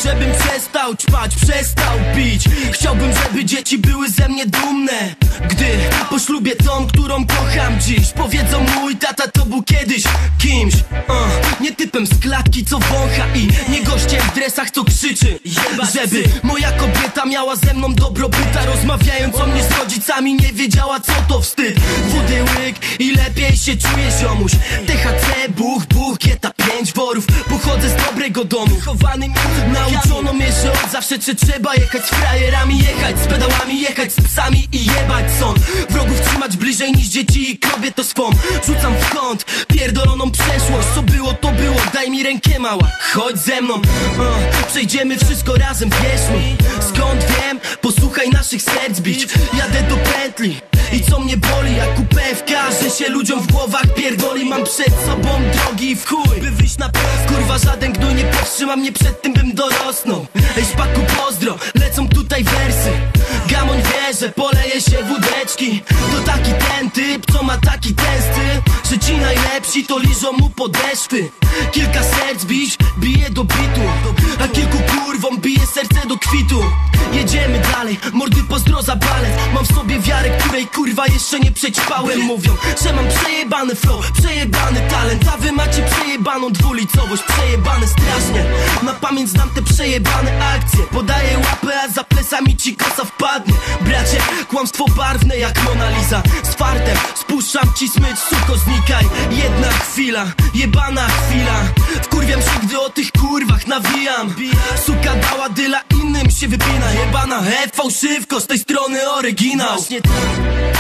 żebym przestał ćpać, przestał pić. Chciałbym, żeby dzieci były ze mnie dumne, gdy po ślubie tą, którą kocham dziś. Powiedzą, mój tata to był kiedyś kimś, nie typem z klatki, co wącha, i nie gościem w dresach, co krzyczy. Żeby moja kobieta miała ze mną dobrobyta, rozmawiając o mnie z rodzicami, nie wiedziała, co to wstyd. Wody łyk i lepiej się czuje, ziomuś. THC, buch, kieta, 5 worów. Pochodzę z dobrego domu, chowany nauczono mnie, że od zawsze trzeba jechać z frajerami, jechać z pedałami, jechać z psami i jebać sąd. Wrogów trzymać bliżej niż dzieci i krowie to swą. Rzucam w kąt pierdoloną przeszłość, co było to było, daj mi rękę mała, chodź ze mną, przejdziemy wszystko razem, wierz mi. Skąd wiem? Posłuchaj naszych serc bić. Jadę do pętli i co mnie boli, jak UPFK, że się ludziom w głowach pierdoli. Mam przed sobą drogi w chuj, by wyjść na prost. Kurwa, żaden gnój nie powstrzyma mnie przed tym, bym dorosnął. Ej, szpaku, pozdro, lecą tutaj wersy. Gamoń wie, że poleje się wódeczki. To taki ten typ, co ma taki ten styl, że ci najlepsi to liżą mu podeszwy. Kilka serc bić, bije do bitu, a kilku kurwom bije serce do kwitu. Jedziemy dalej, mordy pozdro za balet. Mam w sobie wiarę, której kurwa jeszcze nie przećpałem. Mówią, że mam przejebany flow, przejebany talent, a wy macie przejebaną dwulicowość, przejebane strasznie. Na pamięć znam te przejebane akcje. Podaję łapę, a za plecami ci kosa wpadnie. Bracie, kłamstwo barwne jak Mona Lisa. Z fartem spuszczam ci smycz, suko, znikaj. Jedna chwila, jebana chwila. Wkurwiam się, gdy o tych kurwach nawijam. Suka dała dyla, innym się wypina. Jebana fałszywko, z tej strony oryginał.